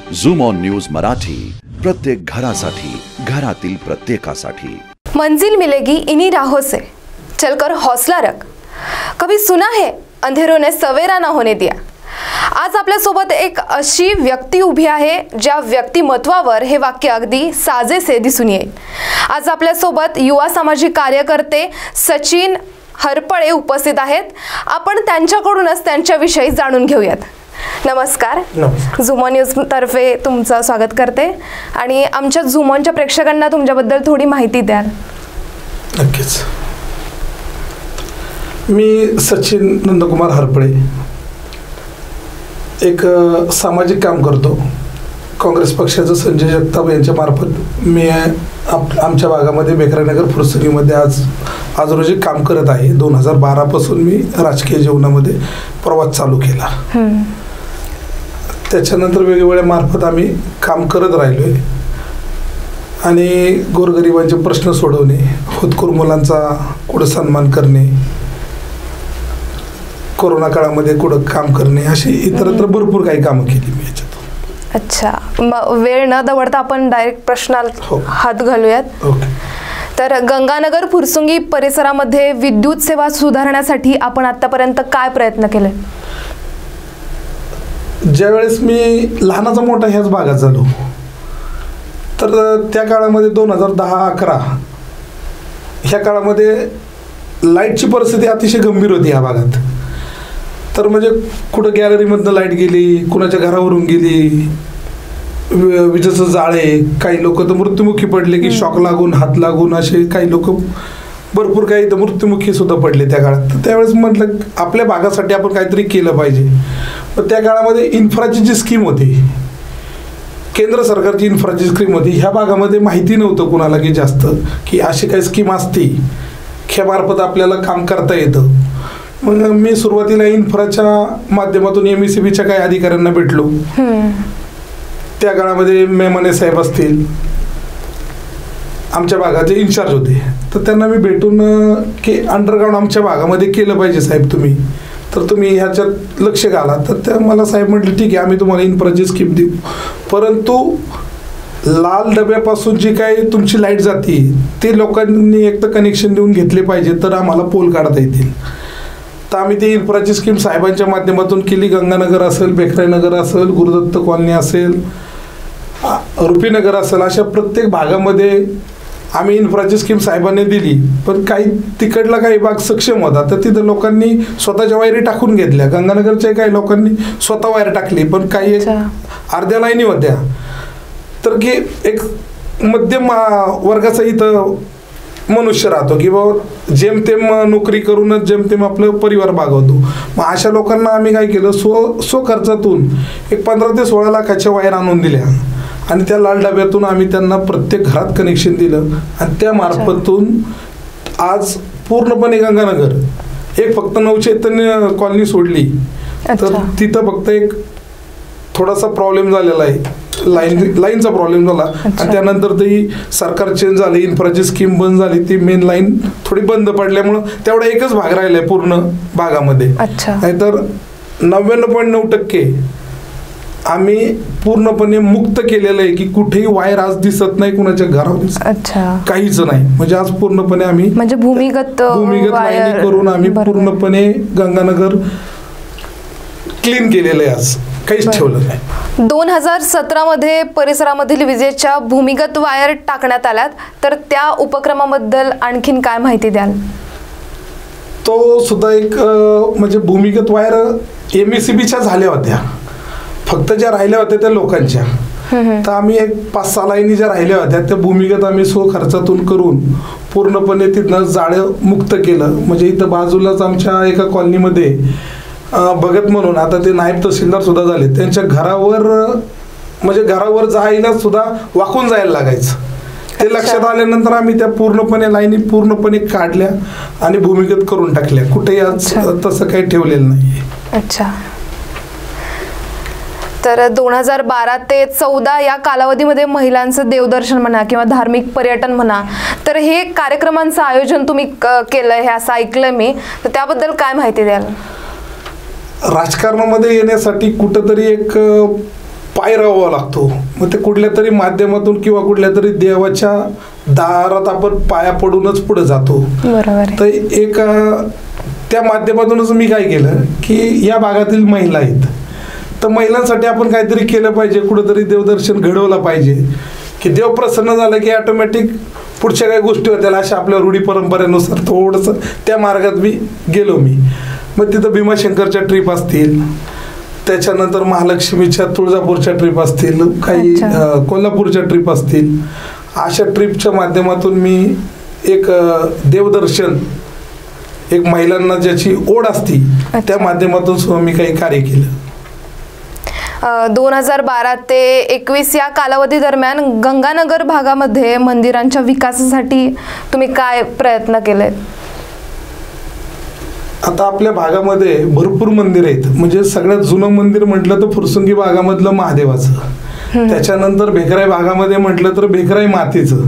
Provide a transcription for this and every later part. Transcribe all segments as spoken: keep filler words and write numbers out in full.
Zoom on news Marathi, प्रत्येक घरासाठी, घरातील प्रत्येकासाठी। मंजिल मिलेगी इन्हीं राहों से, चलकर हौसला रख, कभी सुना है अंधेरों ने सवेरा ना होने दिया। आज आपल्या सोबत एक अशी व्यक्ती उभी आहे ज्या व्यक्तिमत्वावर हे वाक्य अगदी साजेसे दिसून येईल। आज आपल्या सोबत युवा सामाजिक कार्यकर्ते सचिन हरपळे उपस्थित आहेत। आपण त्यांच्याकडूनच त्यांच्याविषयी जाणून घेऊयात। नमस्कार, झूम ऑन न्यूज तर्फे तुमचं स्वागत करते आणि आमच्या झूम ऑनच्या प्रेक्षकांना तुमच्याबद्दल थोडी माहिती द्याल। नक्कीच। मी सचिन नंदकुमार हरपळे, एक सामाजिक काम करतो। काँग्रेस पक्षाचं संजय जगताप यांच्या मार्फत मी आमच्या भागामध्ये बेकरानगर फुरसंगीमध्ये आज आज रोजी काम करत आहे। दोन हजार बारा पासून मी राजकीय जीवनामध्ये प्रवास चालू केला। त्याच्यानंतर वेगवेगळ्या मार्फत आम्ही काम करत राहिलोय आणि गोरगरिबांचे प्रश्न सोडवणे, होतकरू मुलांचा कुठं सन्मान करणे, कोरोना काळामध्ये कुठं काम करणे, अशी इतरत्र भरपूर काही कामं केली मी याच्यात। अच्छा, वेळ न दवडता आपण डायरेक्ट प्रश्नाला हात घालूयात। ओके। तर गंगानगर फुरसुंगी परिसरामध्ये विद्युत सेवा सुधारण्यासाठी आपण आतापर्यंत काय प्रयत्न केले? ज्यावेळेस मी लहानाचा मोठा ह्याच भागात झालो, तर त्या काळामध्ये दोन हजार दहा अकरा ह्या काळामध्ये लाईटची परिस्थिती अतिशय गंभीर होती ह्या भागात। तर म्हणजे कुठं गॅलरीमधनं लाईट गेली, कुणाच्या घरावरून गेली, विजेचं जाळे, काही लोक तर मृत्युमुखी पडले की शॉक लागून, हात लागून, असे काही लोक भरपूर काही तर मृत्युमुखी सुद्धा पडले त्या काळात। तर त्यावेळेस म्हटलं आपल्या भागासाठी आपण काहीतरी केलं पाहिजे। पण त्या काळामध्ये इन्फ्राची जी स्कीम होती, केंद्र सरकारची इन्फ्राची स्कीम होती, ह्या भागामध्ये माहिती नव्हतं कुणाला की जास्त की अशी काही स्कीम असते, ह्यामार्फत आपल्याला काम करता येतं। मग मी सुरुवातीला इन्फ्राच्या माध्यमातून एम ई सी बीच्या काही अधिकाऱ्यांना भेटलो। त्या काळामध्ये मेमने साहेब असतील, आमच्या भागाचे इन्चार्ज होते, तर त्यांना मी भेटून की अंडरग्राऊंड आमच्या भागामध्ये केलं पाहिजे साहेब तुम्ही, तर तुम्ही ह्याच्यात लक्ष घाला। तर त्या मला साहेब म्हटले ठीक आहे, आम्ही तुम्हाला इन्फ्राची स्कीम देऊ, परंतु लाल डब्यापासून जी काही तुमची लाईट जाते ते लोकांनी एक तर कनेक्शन देऊन घेतले पाहिजे, तर आम्हाला पोल काढता येतील। तर आम्ही ती इन्फ्राची स्कीम साहेबांच्या माध्यमातून केली। गंगानगर असेल, बेकरानगर असेल, गुरुदत्त कॉलनी असेल, रुपीनगर असेल, अशा प्रत्येक भागामध्ये आम्ही इन्फ्राची स्कीम साहेबांनी दिली। पण काही तिकडला काही भाग सक्षम होता, तर तिथं लोकांनी स्वतःच्या वायरी टाकून घेतल्या। गंगानगरच्या काही लोकांनी स्वतः वायर टाकली, पण काही अर्ध्या लाईनी होत्या। तर की एक मध्यम वर्गाचा इथं मनुष्य राहतो की बाबा जेमतेम नोकरी करूनच जेमतेम आपलं परिवार भागवतो। मग अशा लोकांना आम्ही काय केलं, स्व स्व खर्चातून एक पंधरा ते सोळा लाखाच्या वायर आणून दिल्या आणि त्या लाल डब्यातून आम्ही त्यांना प्रत्येक घरात कनेक्शन दिलं आणि त्या मार्फतून आज पूर्णपणे गंगानगर, एक फक्त नवचैतन्य कॉलनी सोडली तर तिथं फक्त एक थोडासा प्रॉब्लेम झालेला आहे, लाईन लाईनचा प्रॉब्लेम झाला आणि त्यानंतर ती सरकार चेंज झाली, इन्फ्राची स्कीम बंद झाली, ती मेन लाईन थोडी बंद पडल्यामुळं तेवढा एकच भाग राहिलाय पूर्ण भागामध्ये। नाहीतर नव्याण्णव पॉईंट नऊ टक्के आम्ही पूर्णपणे मुक्त केलेलं आहे की कुठेही वायर आज दिसत नाही, कुणाच्या घरावर काहीच नाही। म्हणजे आज पूर्णपणे आम्ही म्हणजे भूमिगत भूमिगत लाईन करून आम्ही पूर्णपणे गंगानगर क्लीन केलेलं आहे, आज काहीच ठेवलं नाही। दोन हजार सतरा मध्ये परिसरामधील विजेच्या भूमिगत वायर टाकण्यात आल्यात, तर त्या उपक्रमाबद्दल आणखीन काय माहिती द्याल? तो सुद्धा एक म्हणजे भूमिगत वायर एम ई सी बीच्या झाल्या होत्या, फक्त ज्या राहिल्या होत्या त्या लोकांच्या। तर आम्ही एक पाच सहा लाईनी ज्या राहिल्या होत्या त्या भूमिगत आम्ही स्व खर्चातून करून पूर्णपणे तिथनं जाळं मुक्त केलं। म्हणजे इथं बाजूलाच आमच्या एका कॉलनीमध्ये भगत म्हणून, आता ते नायब तहसीलदार सुद्धा झाले, त्यांच्या घरावर म्हणजे घरावर जायला सुद्धा वाकून जायला लागायचं। ते लक्षात आल्यानंतर आम्ही त्या पूर्णपणे लाईनी पूर्णपणे काढल्या आणि भूमिगत करून टाकल्या, कुठेही आज तसं काही ठेवलेलं नाही। अच्छा, तर दोन हजार बारा ते चौदा या कालावधीमध्ये महिलांचं देवदर्शन म्हणा किंवा धार्मिक पर्यटन म्हणा, तर हे कार्यक्रमांचं आयोजन तुम्ही केलं हे असं ऐकलं मी, तर त्याबद्दल काय माहिती द्याल? राजकारणामध्ये येण्यासाठी कुठंतरी एक पाय राहावा लागतो. मग ते कुठल्या तरी माध्यमातून किंवा कुठल्या तरी देवाच्या दारात आपण पाया पडूनच पुढे जातो. तर एक त्या माध्यमातूनच मी काय केलं की या भागातील महिला आहेत तर महिलांसाठी आपण काहीतरी केलं पाहिजे, कुठंतरी देवदर्शन घडवलं पाहिजे की देव प्रसन्न झालं की ऑटोमॅटिक पुढच्या काही गोष्टी होत्या. अशा आपल्या रूढी परंपरेनुसार थोडंसं त्या मार्गात मी गेलो. मी मग तिथं भीमाशंकरच्या ट्रिप असतील, त्याच्यानंतर महालक्ष्मीच्या तुळजापूरच्या ट्रिप असतील, काही कोल्हापूरच्या ट्रिप असतील, अशा ट्रिपच्या माध्यमातून मी एक देवदर्शन एक महिलांना ज्याची ओढ असती त्या माध्यमातून सुद्धा मी काही कार्य केलं. दोन हजार बारा ते एकवीस या कालावधी दरम्यान गंगानगर भागामध्ये मंदिरांच्या विकासासाठी तुम्ही काय प्रयत्न केले? आता आपल्या भागामध्ये भरपूर मंदिर आहेत. म्हणजे सगळ्यात जुनं मंदिर म्हटलं तर फुरसुंगी भागामधलं महादेवाचं, त्याच्यानंतर भेकराई भागामध्ये म्हटलं तर भेकराई मातेचं.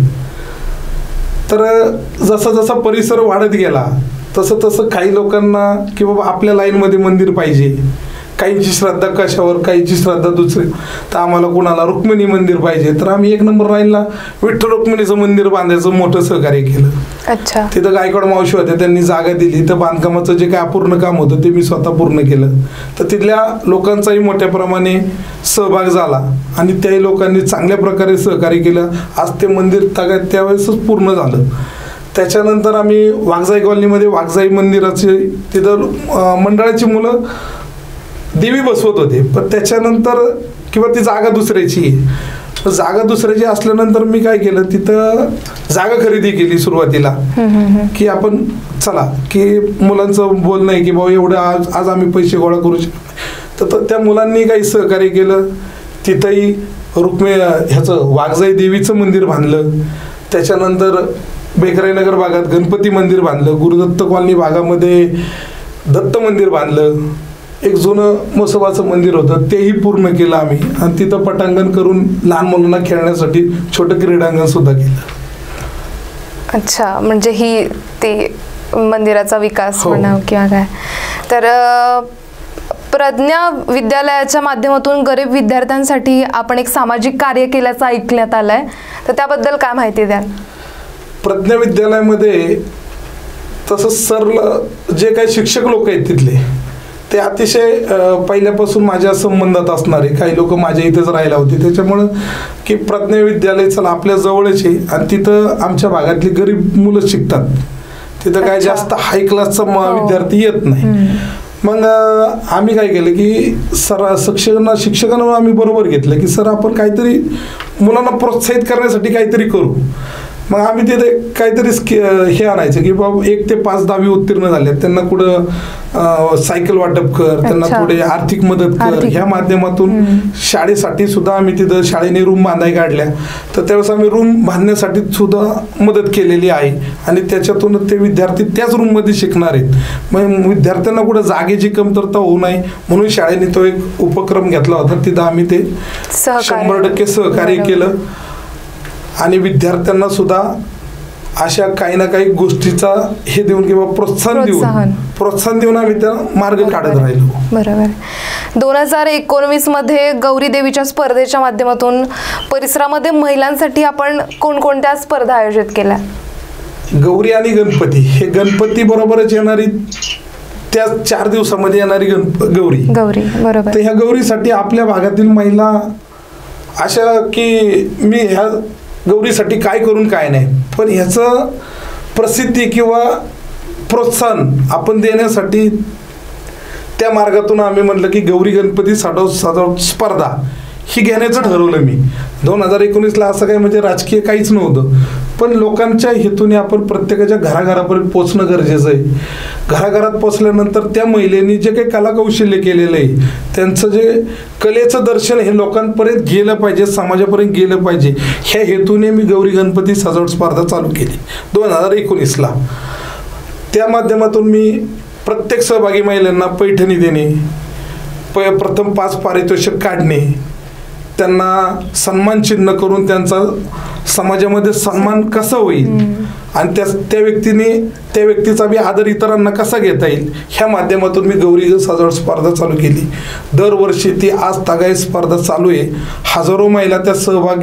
तर जसा जसा परिसर वाढत गेला तसं तसं काही लोकांना की बाबा आपल्या लाईनमध्ये मंदिर पाहिजे, काहींची श्रद्धा कशावर, काहींची श्रद्धा दुसरी, तर आम्हाला कुणाला रुक्मिणी मंदिर पाहिजे, तर आम्ही एक नंबर लाईनला विठ्ठल रुक्मिणीचं मंदिर बांधायचं मोठं सहकार्य केलं. अच्छा. तिथं गायकवाड मावशी होत्या, त्यांनी जागा दिली, तर बांधकामाचं जे काय अपूर्ण काम होतं ते मी स्वतः पूर्ण केलं. तर तिथल्या लोकांचाही मोठ्या प्रमाणे सहभाग झाला आणि त्याही लोकांनी चांगल्या प्रकारे सहकार्य केलं. आज ते मंदिर तागात त्यावेळेसच पूर्ण झालं. त्याच्यानंतर आम्ही वाघजाई कॉलनीमध्ये वाघजाई मंदिराचे तिथं मंडळाची मुलं देवी बसवत होते, पण त्याच्यानंतर किंवा ती जागा दुसऱ्याची जागा दुसऱ्याची असल्यानंतर मी काय केलं, तिथं जागा खरेदी केली सुरुवातीला की आपण चला की मुलांचं बोलणं आहे की बाबा एवढं आज आज आम्ही पैसे गोळा करू शकतो. तर त्या मुलांनी काही सहकार्य केलं. तिथंही रुक्मे ह्याचं वाघजाई देवीचं मंदिर बांधलं. त्याच्यानंतर बेकराईनगर भागात गणपती मंदिर बांधलं. गुरुदत्त कॉलनी भागामध्ये दत्त मंदिर बांधलं. एक जुनं म्हसोबाचं मंदिर होतं तेही पूर्ण केलं आम्ही आणि तिथं पटांगण करून लहान मुलांना खेळण्यासाठी छोटं क्रीडांगण सुद्धा केलं. अच्छा, म्हणजे ही ते मंदिराचा विकास म्हणा किंवा काय. तर प्रज्ञा विद्यालयाच्या माध्यमातून गरीब विद्यार्थ्यांसाठी आपण एक सामाजिक कार्य केल्याचं ऐकण्यात आलंय, तर त्याबद्दल काय माहिती द्याल? प्रज्ञा विद्यालयामध्ये तसं सर जे काही शिक्षक लोक आहेत तिथले ते अतिशय पहिल्यापासून माझ्या संबंधात असणारे काही लोक माझ्या इथेच राहिला होते. त्याच्यामुळं की प्रज्ञा विद्यालय चला आपल्या जवळच आहे आणि तिथं आमच्या भागातली गरीब मुलं शिकतात. तिथं काय जास्त हाय क्लासचा विद्यार्थी येत नाही. मग आम्ही काय केलं की सर शिक्षकांना शिक्षकांना आम्ही बरोबर घेतलं की सर आपण काहीतरी मुलांना प्रोत्साहित करण्यासाठी काहीतरी करू. मग आम्ही तिथे काहीतरी हे आणायचं की बाबा एक ते पाच दहावी उत्तीर्ण झाले त्यांना कुठं सायकल वाटप कर, त्यांना थोडे आर्थिक मदत कर, ह्या माध्यमातून शाळेसाठी सुद्धा आम्ही तिथं शाळेने रूम बांधाय काढल्या. तर त्यावेळेस आम्ही रूम बांधण्यासाठी सुद्धा मदत केलेली आहे आणि त्याच्यातून ते विद्यार्थी त्याच रूममध्ये शिकणार आहेत. मग विद्यार्थ्यांना कुठं जागेची कमतरता होऊ नये म्हणून शाळेने तो एक उपक्रम घेतला होता. तिथं आम्ही ते शंभर टक्के सहकार्य केलं आणि विद्यार्थ्यांना सुद्धा अशा काही ना काही गोष्टीचा हे देऊन किंवा प्रोत्साहन देऊन प्रोत्साहन देऊन आम्ही त्या मार्ग काढत राहिलो. बरोबर. दोन हजार एकोणवीस मध्ये गौरी देवीच्या स्पर्धेच्या माध्यमातून परिसरामध्ये महिलांसाठी आपण कोणकोणत्या स्पर्धा आयोजित केल्या? गौरी आणि गणपती हे गणपती बरोबरच येणारी त्या चार दिवसामध्ये येणारी गणप गौरी गौरी बरोबर. तर ह्या गौरीसाठी आपल्या भागातील महिला अशा की मी ह्या गौरीसाठी काय करून काय नाही, पण ह्याचं प्रसिद्धी किंवा प्रोत्साहन आपण देण्यासाठी त्या मार्गातून आम्ही म्हटलं की गौरी गणपती सजावट सजावट स्पर्धा ही घेण्याचं ठरवलं मी. दोन हजार एकोणीसला असं काही म्हणजे राजकीय काहीच नव्हतं, पण लोकांच्या हेतूने आपण प्रत्येकाच्या घराघरापर्यंत पोचणं गरजेचं आहे. घराघरात पोचल्यानंतर त्या महिलेनी जे काही कलाकौशल्य केलेलं आहे त्यांचं जे कलेचं दर्शन हे लोकांपर्यंत गेलं पाहिजे, समाजापर्यंत गेलं पाहिजे, ह्या हेतूने मी गौरी गणपती सजावट स्पर्धा चालू केली दोन हजार एकोणीसला. त्या माध्यमातून मी प्रत्येक सहभागी महिलांना पैठणी देणे, प प्रथम पाच पारितोषिक काढणे, त्यांना सन्मान चिन्ह करून त्यांचा समाजामध्ये सन्मान कसा होईल आणि त्या त्या व्यक्तीने त्या व्यक्तीचा बी आदर इतरांना कसा घेता येईल ह्या माध्यमातून मी गौरी सजावट स्पर्धा चालू केली. दरवर्षी ती आज तागाई स्पर्धा चालू आहे. हजारो महिला त्यात सहभाग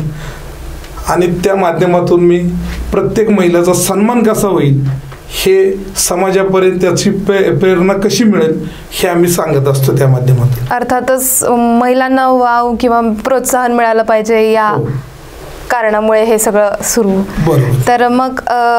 घेतात आणि त्या माध्यमातून मी प्रत्येक महिलेचा सन्मान कसा होईल हे समाजापर्यंत त्याची प्रेरणा कशी मिळेल हे आम्ही सांगत असतो त्या माध्यमातून. अर्थातच महिलांना वाव किंवा प्रोत्साहन मिळालं पाहिजे या कारणामुळे हे सगळं सुरू. तर मग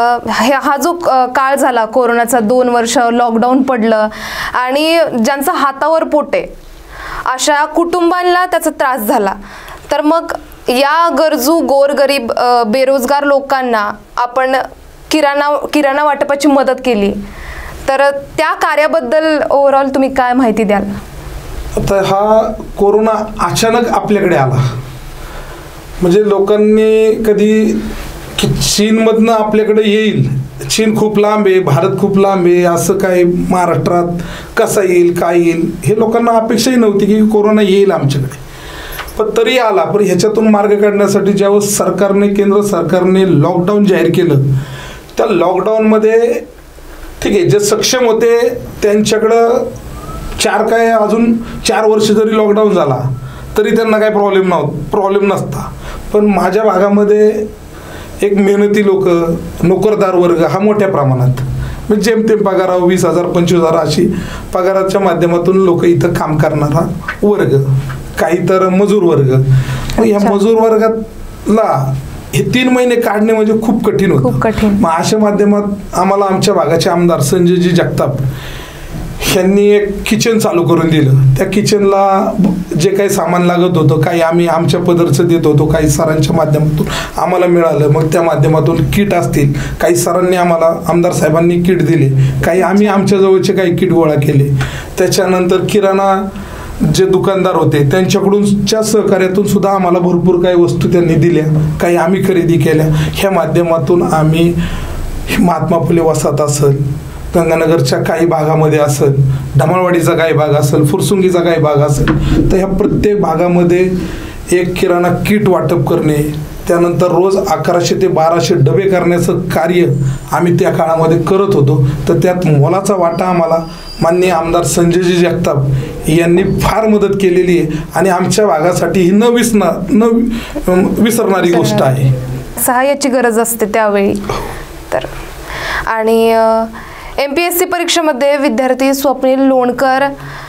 हा जो काळ झाला कोरोनाचा, दोन वर्ष लॉकडाऊन पडलं आणि ज्यांचा हातावर पोट आहे अशा कुटुंबांना त्याचा त्रास झाला. तर मग या गरजू गोरगरीब बेरोजगार लोकांना आपण किराणा किराणा वाटपाची मदत केली, तर त्या कार्याबद्दल ओव्हरऑल तुम्ही काय माहिती द्याल? आता हा कोरोना अचानक आपल्याकडे आला, म्हणजे लोकांनी कधी की चीनमधनं आपल्याकडे येईल, चीन खूप लांब आहे, भारत खूप लांब आहे, असं काय महाराष्ट्रात कसा येईल काय येईल हे लोकांना अपेक्षाही नव्हती की कोरोना येईल आमच्याकडे. पण तरी आला. पण ह्याच्यातून मार्ग काढण्यासाठी ज्यावेळेस सरकारने केंद्र सरकारने लॉकडाऊन जाहीर केलं त्या लॉकडाऊनमध्ये ठीक आहे जे सक्षम होते त्यांच्याकडं चार काय अजून चार वर्ष जरी लॉकडाऊन झाला तरी त्यांना काही प्रॉब्लेम नव्हता प्रॉब्लेम नसता. पण माझ्या भागामध्ये एक मेहनती लोक, नोकरदार वर्ग हा मोठ्या प्रमाणात म्हणजे जेमतेम पगारावर वीस हजार पंचवीस हजार अशी पगाराच्या माध्यमातून लोक इथं काम करणारा वर्ग, काही तर मजूर वर्ग. या मजूर वर्गातला हे तीन महिने काढणे म्हणजे खूप कठीण होतं. मग अशा माध्यमात आम्हाला आमच्या भागाचे आमदार संजयजी जगताप यांनी एक किचन चालू करून दिलं. त्या किचनला जे काही सामान लागत होतं काही आम्ही आमच्या पदरचं देत होतो, काही सरांच्या माध्यमातून आम्हाला मिळालं. मग त्या माध्यमातून किट असतील, काही सरांनी आम्हाला आमदार साहेबांनी किट दिले, काही आम्ही आमच्या जवळचे काही किट गोळा केले. त्याच्यानंतर किराणा जे दुकानदार होते त्यांच्याकडूनच्या सहकार्यातून सुद्धा आम्हाला भरपूर काही वस्तू त्यांनी दिल्या, काही आम्ही खरेदी केल्या. ह्या माध्यमातून आम्ही महात्मा फुले वसाहत असेल, गंगानगरच्या काही भागामध्ये असेल, ढमाळवाडीचा काही भाग असेल, फुरसुंगीचा काही भाग असेल, तर ह्या प्रत्येक भागामध्ये एक किराणा किट वाटप करणे, त्यानंतर रोज अकराशे ते बाराशे डबे करण्याचं कार्य आम्ही त्या काळामध्ये करत होतो. तर त्यात मोलाचा वाटा आम्हाला माननीय आमदार संजयजी जगताप यांनी फार मदत केलेली आहे आणि आमच्या भागासाठी ही न विसणार न विसरणारी गोष्ट आहे. सहाय्याची गरज असते त्यावेळी. तर आणि एम पी एस सी परीक्षेमध्ये विद्यार्थी स्वप्नील लोणकर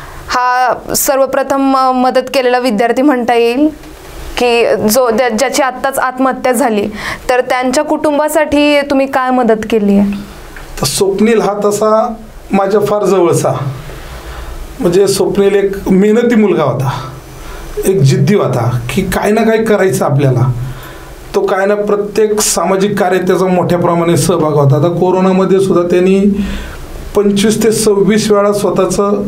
हा सर्वप्रथम मदत केलेला विद्यार्थी म्हणता येईल की जो ज्याची आत्ताच आत्महत्या झाली, तर त्यांच्या कुटुंबासाठी तुम्ही काय मदत केली आहे? तर स्वप्नील हा तसा माझ्या फार जवळचा, म्हणजे स्वप्नील एक मेहनती मुलगा होता, एक जिद्दी होता की काय ना काय करायचं आपल्याला. तो काय ना प्रत्येक सामाजिक कार्यात त्याचा मोठ्या प्रमाणे सहभाग होता. आता कोरोनामध्ये सुद्धा त्यांनी पंचवीस ते सव्वीस वेळा स्वतःचं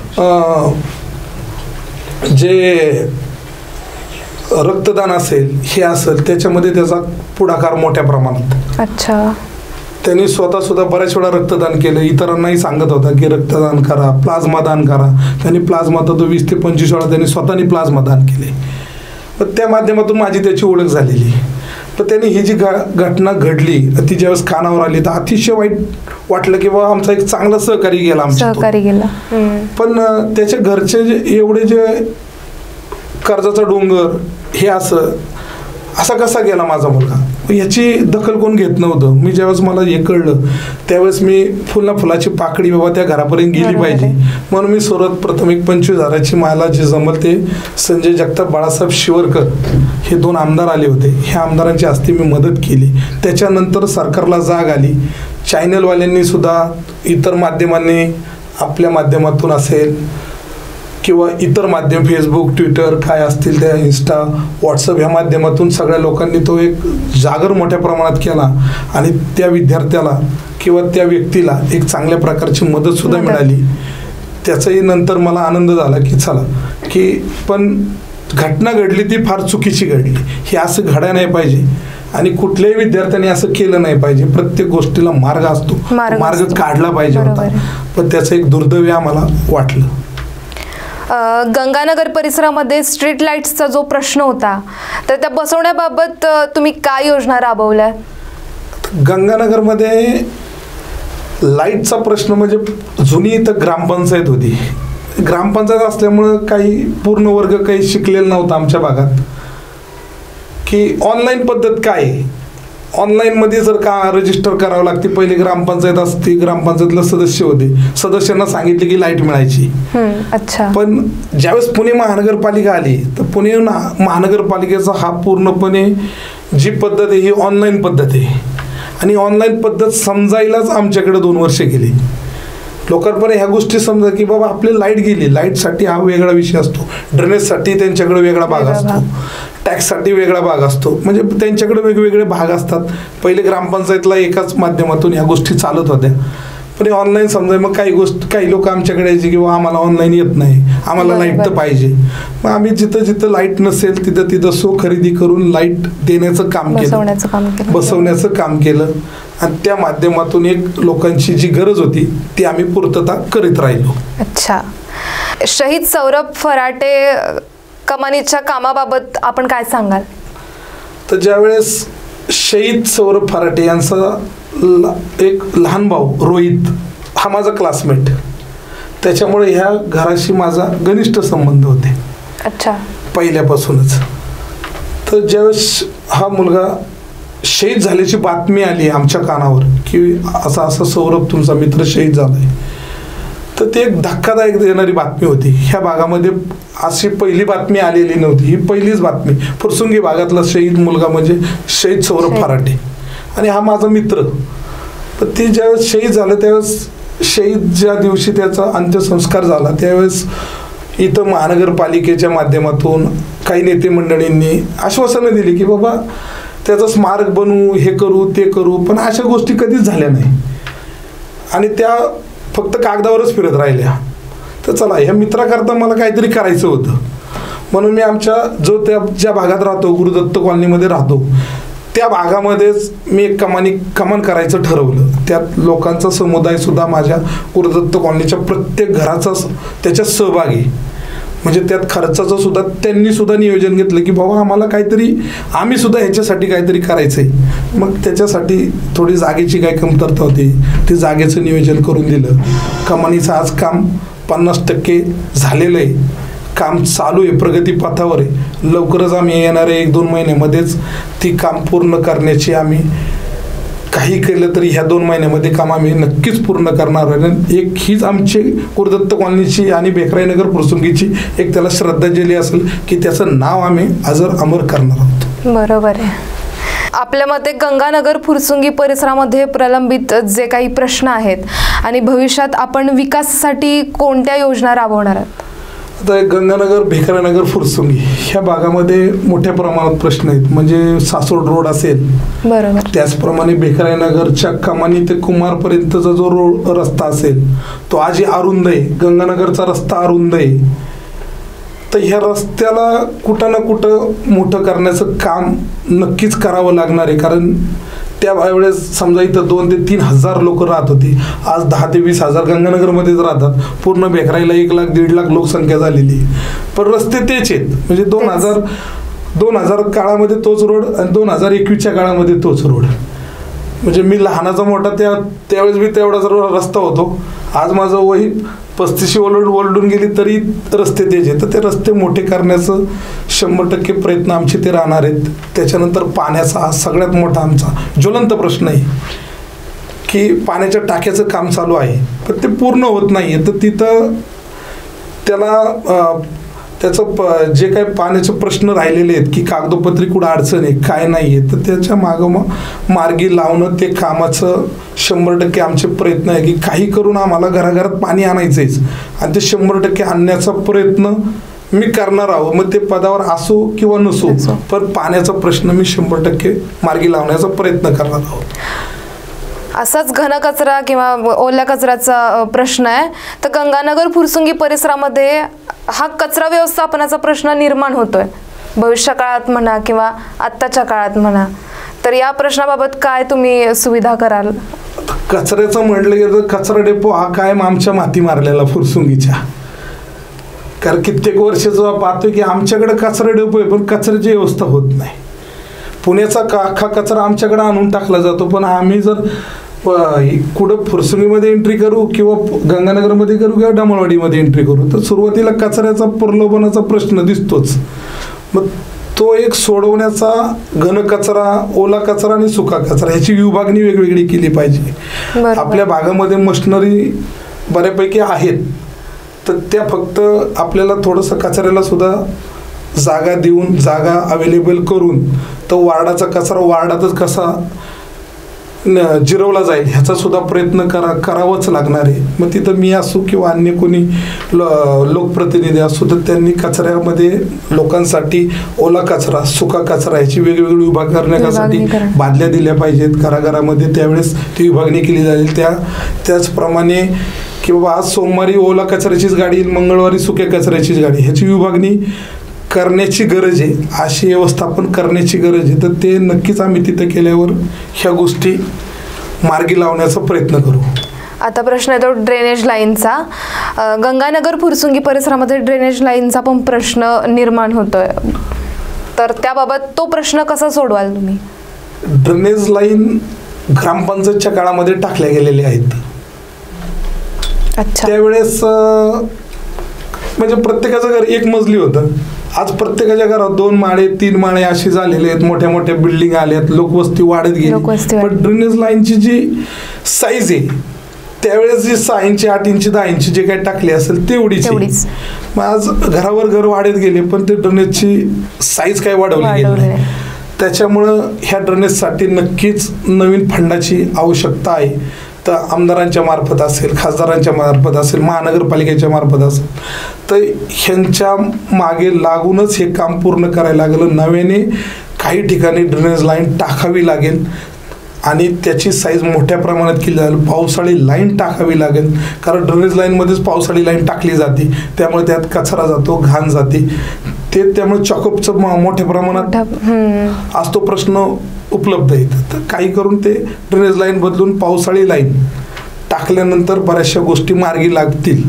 जे रक्तदान असेल हे असेल त्याच्यामध्ये त्याचा पुढाकार मोठ्या प्रमाणात. अच्छा. त्यांनी स्वतः सुद्धा बऱ्याच वेळा रक्तदान केलं, इतरांनाही सांगत होता की रक्तदान करा, प्लाझ्मा दान करा. त्यांनी प्लाझ्मा तर वीस ते पंचवीस वेळा त्यांनी स्वतःनी प्लाझ्मा दान केले. पण त्या माध्यमातून माझी त्याची ओळख झालेली. पण त्यांनी ही जी घटना घडली ती ज्यावेळेस कानावर आली तर अतिशय वाईट वाटलं की बाबा आमचा एक चांगला सहकारी गेला आमचा सहकारी गेला. पण त्याच्या घरचे जे एवढे जे कर्जाचा डोंगर हे असं असा कसा गेला माझा मुलगा, याची दखल कोण घेत नव्हतं. मी ज्यावेळेस मला हे कळलं त्यावेळेस मी फुलना फुलाची पाकळी बाबा त्या घरापर्यंत गेली पाहिजे म्हणून मी सर्वात प्रथम एक पंचवीस हजाराची मला जे जमल ते संजय जगताप, बाळासाहेब शिवरकर हे दोन आमदार आले होते, ह्या आमदारांची हस्ते मी मदत केली. त्याच्यानंतर सरकारला जाग आली, चॅनलवाल्यांनी सुद्धा इतर माध्यमांनी आपल्या माध्यमातून असेल किंवा इतर माध्यम फेसबुक ट्विटर काय असतील त्या इन्स्टा व्हॉट्सअप ह्या माध्यमातून सगळ्या लोकांनी तो एक जागर मोठ्या प्रमाणात केला आणि त्या विद्यार्थ्याला किंवा त्या व्यक्तीला एक चांगल्या प्रकारची मदतसुद्धा मिळाली. त्याचाही नंतर मला आनंद झाला की चला की पण घटना घडली ती फार चुकीची घडली, हे असं घडायला नाही पाहिजे आणि कुठल्याही विद्यार्थ्यांनी असं केलं नाही पाहिजे. प्रत्येक गोष्टीला मार्ग असतो, मार्ग काढला पाहिजे होता, पण त्याचं एक दुर्दैव आम्हाला वाटलं. गंगानगर परिसरामध्ये स्ट्रीट लाईट्सचा जो प्रश्न होता तर त्या बसवण्याबाबत तुम्ही काय योजना राबवल्या? गंगानगरमध्ये लाईटचा प्रश्न म्हणजे जुनी इथं ग्रामपंचायत होती. ग्रामपंचायत असल्यामुळं काही पूर्ण वर्ग काही शिकलेला नव्हता आमच्या भागात, की ऑनलाईन पद्धत काय आहे, ऑनलाईनमध्ये जर का रजिस्टर करावं लागते. पहिले ग्रामपंचायत असते, ग्रामपंचायतला सदस्य होते, सदस्यांना सांगितले की लाईट मिळायची. अच्छा. पण ज्यावेळेस पुणे महानगरपालिका आली तर पुणे महानगरपालिकेचा हा पूर्णपणे जी पद्धत आहे ही ऑनलाईन पद्धत आहे. आणि ऑनलाईन पद्धत समजायलाच आमच्याकडे दोन वर्ष गेली. लोकांपर्यंत ह्या गोष्टी समजा की बाबा आपली लाईट गेली, लाईटसाठी हा वेगळा विषय असतो, ड्रेनेजसाठी त्यांच्याकडे वेगळा भाग असतो, टॅक्ससाठी वेगळा भाग असतो, म्हणजे त्यांच्याकडे वेगवेगळे भाग असतात. पहिले ग्रामपंचायतला एकाच माध्यमातून ह्या गोष्टी चालत होत्या. पण हे ऑनलाईन समजा मग काही गोष्ट काही लोक आमच्याकडे यायचे की बाबा आम्हाला ऑनलाईन येत नाही, आम्हाला लाईट तर पाहिजे. मग आम्ही जिथं जिथं लाईट नसेल तिथं तिथं सो खरेदी करून लाईट देण्याचं काम केलं, बसवण्याचं काम केलं. आणि त्या माध्यमातून एक लोकांची जी गरज होती ती आम्ही पूर्तता करीत राहिलो. अच्छा. शहीद सौरभ फराटे कमानीच्या कामाबाबत आपण काय सांगाल? तर ज्यावेळेस शहीद सौरभ फराटे यांचा एक लहान भाऊ रोहित हा माझा क्लासमेट, त्याच्यामुळे ह्या घराशी माझा घनिष्ठ संबंध होते. अच्छा. पहिल्यापासूनच. तर ज्यावेळेस हा मुलगा शहीद झाल्याची बातमी आली आमच्या कानावर की असा असा सौरभ तुमचा मित्र शहीद झालाय, तर ते एक धक्कादायक देणारी बातमी होती. ह्या भागामध्ये अशी पहिली बातमी आलेली नव्हती, ही पहिलीच बातमी. फुरसुंगी भागातला शहीद मुलगा म्हणजे शहीद सौरभ फराटे, आणि हा माझा मित्र. तर ते ज्यावेळेस शहीद झालं त्यावेळेस शहीद ज्या दिवशी त्याचा अंत्यसंस्कार झाला त्यावेळेस इथं महानगरपालिकेच्या माध्यमातून काही नेते मंडळींनी आश्वासनं दिली की बाबा त्याचं स्मारक बनवू, हे करू ते करू, पण अशा गोष्टी कधीच झाल्या नाही आणि त्या फक्त कागदावरच फिरत राहिल्या. तर चला ह्या मित्राकरता मला काहीतरी करायचं होतं, म्हणून मी आमच्या जो त्या ज्या भागात राहतो गुरुदत्त कॉलनीमध्ये राहतो त्या भागामध्येच मी एक कमानी कमान करायचं ठरवलं. त्यात लोकांचा समुदाय सुद्धा माझ्या गुरुदत्त कॉलनीच्या प्रत्येक घराचा त्याच्यात सहभागी, म्हणजे त्यात खर्चाचं सुद्धा त्यांनी सुद्धा नियोजन घेतलं की बाबा आम्हाला काहीतरी आम्ही सुद्धा ह्याच्यासाठी काहीतरी करायचं आहे. मग त्याच्यासाठी थोडी जागेची काही कमतरता होती, ते जागेचं नियोजन करून दिलं. कमानीचं आज काम पन्नास टक्के झालेलं आहे, काम चालू आहे, प्रगतीपथावर आहे. लवकरच आम्ही येणाऱ्या एक दोन महिन्यामध्येच ती काम पूर्ण करण्याची आम्ही काही केलं तरी ह्या दोन महिन्यामध्ये काम आम्ही नक्कीच पूर्ण करणार आहे. एक हीच आमची गुरुदत्त कॉलनीची आणि बेकराईनगर फुरसुंगीची एक त्याला श्रद्धांजली असेल की त्याचं नाव आम्ही अजर अमर करणार आहोत. बरोबर आहे. आपल्या मते गंगानगर फुरसुंगी परिसरामध्ये प्रलंबित जे काही प्रश्न आहेत आणि भविष्यात आपण विकासासाठी कोणत्या योजना राबवणार आहात? आता गंगानगर भेकरानगर फुरसुंगी ह्या भागामध्ये मोठ्या प्रमाणात प्रश्न आहेत. म्हणजे सासोड रोड असेल, बरोबर, त्याचप्रमाणे भेकरानगरच्या कमानी ते कुमारपर्यंतचा जो रोड रस्ता असेल तो आजही अरुंद आहे. गंगानगरचा रस्ता अरुंद आहे. तर ह्या रस्त्याला कुठं ना कुठं मोठं करण्याचं काम नक्कीच करावं लागणार आहे. कारण त्या वेळेस समजा इथं दोन ते तीन हजार लोक राहत होती, आज दहा ते वीस हजार गंगानगरमध्येच राहतात. पूर्ण बेकराईला एक लाख दीड लाख लोकसंख्या झालेली, पण रस्ते तेच आहेत. म्हणजे दोन हजार दोन हजार काळामध्ये तोच रोड आणि दोन हजार एकवीसच्या काळामध्ये तोच रोड. म्हणजे मी लहानाचा मोठा त्या त्यावेळेस मी तेवढाच रस्ता होतो. आज माझं वय पस्तीशी ओलड ओलडून गेली तरी रस्ते तेच आहेत. तर ते रस्ते मोठे करण्याचं शंभर टक्के प्रयत्न आमचे ते राहणार आहेत. त्याच्यानंतर पाण्याचा हा सगळ्यात मोठा आमचा ज्वलंत प्रश्न आहे की पाण्याच्या टाक्याचं काम चालू आहे पण ते पूर्ण होत नाही आहे. तर तिथं त्याला त्याचं प जे काही पाण्याचे प्रश्न राहिलेले आहेत की कागदोपत्री कुठं अडचण आहे काय नाही आहे, तर त्याच्या मागं मग मार्गी लावणं ते कामाचं शंभर टक्के आमचे प्रयत्न आहे की काही करून आम्हाला घराघरात पाणी आणायचंच आणि ते शंभर टक्के आणण्याचा प्रयत्न मी करणार आहोत. मग ते पदावर असो किंवा नसो, पण पाण्याचा प्रश्न मी शंभर टक्के मार्गी लावण्याचा प्रयत्न करणार आहोत. असाच घन कचरा किंवा ओल्या कचऱ्याचा प्रश्न आहे. तर गंगानगर फुरसुंगी परिसरामध्ये हा कचरा व्यवस्थापनाचा प्रश्न निर्माण होतोय भविष्य काळात म्हणा किंवा आत्ताच्या काळात म्हणा, तर या प्रश्नाबाबत काय तुम्ही सुविधा कराल? कचऱ्याचं म्हटलं गेलं तर कचरा डेपो हा कायम आमच्या माती मारलेला फुरसुंगीच्या. कारण कित्येक वर्ष जेव्हा पाहतोय की आमच्याकडे कचरा डेपो आहे पण कचऱ्याची व्यवस्था होत नाही. पुण्याचा का अख्खा कचरा आमच्याकडे आणून टाकला जातो, पण आम्ही जर कुठं फुरसुंगीमध्ये एंट्री करू किंवा गंगानगरमध्ये करू किंवा डामळवाडीमध्ये एंट्री करू तर सुरुवातीला कचऱ्याचा प्रलोभनाचा प्रश्न दिसतोच. मग तो एक सोडवण्याचा घन कचरा, ओला कचरा आणि सुका कचरा ह्याची विभागणी वेगवेगळी केली पाहिजे. आपल्या भागामध्ये मशिनरी बऱ्यापैकी आहेत, तर त्या फक्त आपल्याला थोडंसं कचऱ्याला सुद्धा जागा देऊन, जागा अवेलेबल करून तो वार्डाचा कचरा वार्डातच कसा जिरवला जाईल ह्याचा सुद्धा प्रयत्न करा करावाच लागणार आहे. मग तिथं मी असू किंवा अन्य कोणी लोकप्रतिनिधी असू तर त्यांनी कचऱ्यामध्ये लोकांसाठी ओला कचरा, सुका कचरा ह्याची वेगवेगळी विभाग करण्यासाठी बादल्या दिल्या पाहिजेत घराघरामध्ये. त्यावेळेस ती विभागणी केली जाईल. त्या त्याचप्रमाणे की बाबा आज सोमवारी ओला कचऱ्याचीच गाडी येईल, मंगळवारी सुक्या कचऱ्याचीच गाडी, ह्याची विभागणी करण्याची गरज आहे. अशी व्यवस्थापन करण्याची गरज आहे. तर ते नक्कीच आम्ही तिथे केल्यावर ह्या गोष्टी मार्गी लावण्याचा प्रयत्न करू. आता प्रश्न येतो ड्रेनेज लाईनचा. गंगानगर फुरसुंगी परिसरामध्ये ड्रेनेज लाईनचा पण प्रश्न निर्माण होतोय, तर त्याबाबत तो प्रश्न कसा सोडवाल तुम्ही? ड्रेनेज लाईन ग्रामपंचायतच्या काळामध्ये टाकल्या गेलेल्या आहेत. अच्छा. त्यावेळेस म्हणजे प्रत्येकाचं घर एक मजली होतं. आज प्रत्येकाच्या घरात दोन माळे, तीन माळे अशी झालेले आहेत. मोठ्या मोठ्या बिल्डिंग आल्यात, लोकवस्ती वाढत गेली. पण ड्रेनेज लाईनची जी साईज आहे त्यावेळेस जी सहा इंची, आठ इंची, दहा इंची जे काही टाकली असेल तेवढीच. मग आज घरावर घर वाढत गेले पण ते ड्रेनेजची साईज काय वाढवली गेली नाही. त्याच्यामुळं ह्या ड्रेनेजसाठी नक्कीच नवीन फंडाची आवश्यकता आहे. तर आमदारांच्या मार्फत असेल, खासदारांच्या मार्फत असेल, महानगरपालिकेच्या मार्फत असेल, तर ह्यांच्या मागे लागूनच हे काम पूर्ण करायला लागलं. नव्याने काही ठिकाणी ड्रेनेज लाईन टाकावी लागेल आणि त्याची साईज मोठ्या प्रमाणात केली जाईल. पावसाळी लाईन टाकावी लागेल, कारण ड्रेनेज लाईनमध्येच पावसाळी लाईन टाकली जाते, त्यामुळे त्यात कचरा जातो, घाण जाते. ते त्यामुळे चॉकअपचं मोठ्या प्रमाणात आज तो प्रश्न उपलब्ध आहेत. तर काही करून ते ड्रेनेज लाईन बदलून पावसाळी लाईन टाकल्यानंतर बऱ्याचशा गोष्टी मार्गी लागतील.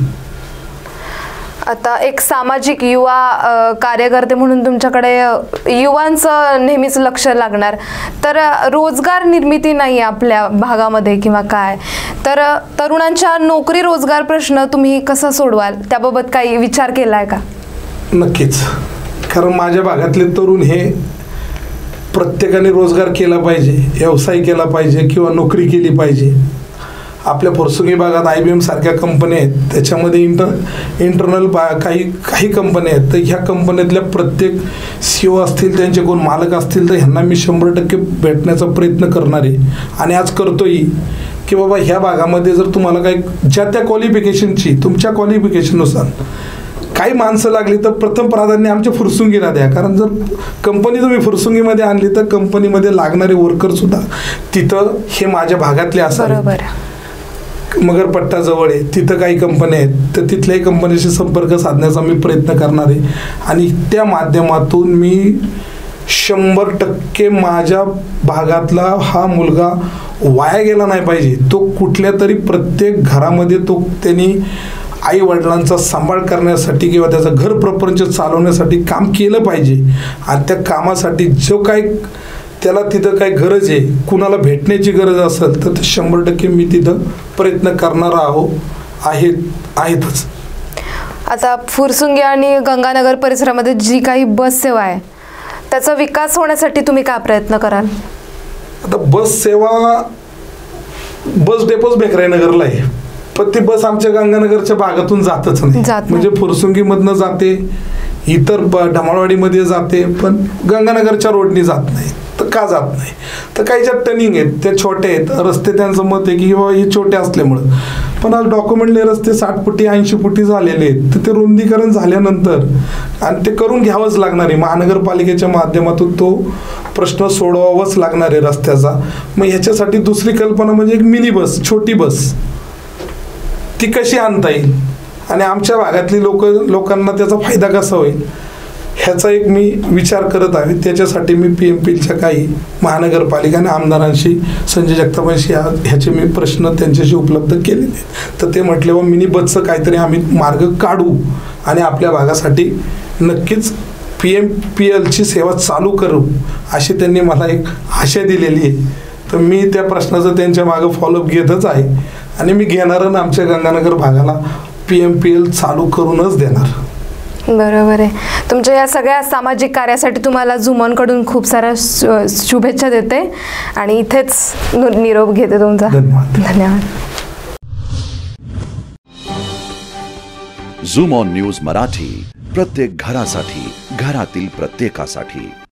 आता एक सामाजिक युवा कार्यकर्ते म्हणून तुमच्याकडे युवांचं नेहमीच लक्ष लागणार. तर रोजगार निर्मिती नाही आपल्या भागामध्ये किंवा काय, तर तरुणांच्या नोकरी रोजगार प्रश्न तुम्ही कसा सोडवाल, त्याबाबत काही विचार केलाय का? नक्कीच, कारण माझ्या भागातले तरुण हे प्रत्येकाने रोजगार केला पाहिजे, व्यवसाय केला पाहिजे किंवा नोकरी केली पाहिजे. आपल्या फुरसुंगी भागात आय बी एम सारख्या कंपन्या आहेत, त्याच्यामध्ये इंटर इंटरनल बा काही काही कंपन्या आहेत. तर ह्या कंपन्यातल्या प्रत्येक सी ओ असतील, त्यांचे कोण मालक असतील, तर ह्यांना मी शंभर टक्के भेटण्याचा प्रयत्न करणार आहे आणि आज करतोय की बाबा ह्या भागामध्ये जर तुम्हाला काही ज्या त्या क्वालिफिकेशनची, तुमच्या क्वालिफिकेशननुसार काही माणसं लागली तर प्रथम प्राधान्य आमच्या फुरसुंगीला द्या. कारण जर कंपनी तुम्ही फुरसुंगीमध्ये आणली तर कंपनीमध्ये लागणारे वर्कर सुद्धा तिथं हे माझ्या भागातले असतात. मगरपट्टा जवळ आहे, तिथं काही कंपन्या आहेत, तर तिथल्याही कंपनीशी संपर्क साधण्याचा मी प्रयत्न करणार आहे आणि त्या माध्यमातून मी शंभर टक्के माझ्या भागातला हा मुलगा वाया गेला नाही पाहिजे. तो कुठल्या तरी प्रत्येक घरामध्ये तो त्यांनी आई वडिलांचा सांभाळ करण्यासाठी किंवा त्याचं घर प्रपंच चालवण्यासाठी काम केलं पाहिजे आणि त्या कामासाठी जो काही त्याला तिथं काही गरज आहे, कुणाला भेटण्याची गरज असेल तर शंभर टक्के मी तिथं प्रयत्न करणार आहो आहेत आहेतच. आता फुरसुंगी आणि गंगानगर परिसरामध्ये जी काही बस सेवा आहे त्याचा विकास होण्यासाठी तुम्ही काय प्रयत्न कराल? आता बस सेवा, बस डेपोच बेकराईनगरला आहे, पण ती बस आमच्या गंगानगरच्या भागातून जातच नाही. म्हणजे फुरसुंगीमधनं जाते, इतर ढमाळवाडीमध्ये जाते, पण गंगानगरच्या रोडनी जात नाही. तर का जात नाही? तर काही ज्या टर्निंग आहेत त्या छोट्या आहेत, रस्ते त्यांचं मत आहे की बाबा हे छोटे असल्यामुळं. पण आज डॉक्युमेंटले रस्ते साठ फुटी ऐंशी फुटी झालेले आहेत, तर ते रुंदीकरण झाल्यानंतर आणि ते करून घ्यावंच लागणार आहे. महानगरपालिकेच्या माध्यमातून तो प्रश्न सोडवावाच लागणार आहे रस्त्याचा. मग ह्याच्यासाठी दुसरी कल्पना म्हणजे एक मिनी बस, छोटी बस, ती कशी आणता येईल आणि आमच्या भागातली लोक लोकांना त्याचा फायदा कसा होईल ह्याचा एक मी विचार करत आहे. त्याच्यासाठी मी पी एम पी एलच्या काही महानगरपालिका आणि आमदारांशी, संजय जगतापांशी ह्याचे मी प्रश्न त्यांच्याशी उपलब्ध केलेले. तर ते म्हटले व मिनी बसचं काहीतरी आम्ही मार्ग काढू आणि आपल्या भागासाठी नक्कीच पी एम पी एलची सेवा चालू करू अशी त्यांनी मला एक आशा दिलेली आहे. तर मी त्या प्रश्नाचं त्यांच्या मागं फॉलोअप घेतच आहे आणि मी घेणार आणि आमच्या गंगानगर भागाला पी एम पी एल चालू करूनच देणार. बरोबर आहे. तुमच्या या सगळ्या सामाजिक कार्यासाठी तुम्हाला झुमॉनकडून खूप साऱ्या शुभेच्छा देते आणि इथेच निरोप घेते तुमचा. धन्यवाद. धन्यवाद. झूम ऑन न्यूज मराठी, प्रत्येक घरासाठी, घरातील प्रत्येकासाठी.